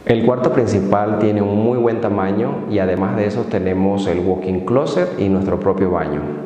El cuarto principal tiene un muy buen tamaño y además de eso tenemos el walk-in closet y nuestro propio baño.